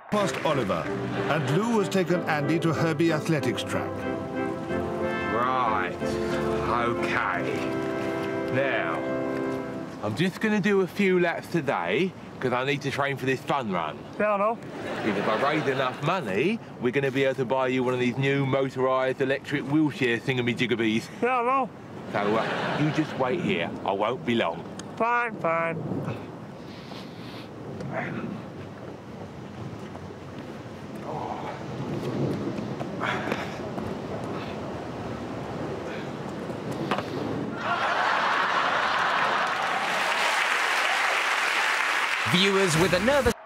past Oliver, and Lou has taken Andy to Herbie Athletics track. Right, OK. Now, I'm just going to do a few laps today, because I need to train for this fun run. Yeah, I know. Because if I raise enough money, we're going to be able to buy you one of these new motorised electric wheelchair thingamajiggabees. Yeah, I know. So you just wait here. I won't be long. Fine, fine. Viewers with a nervous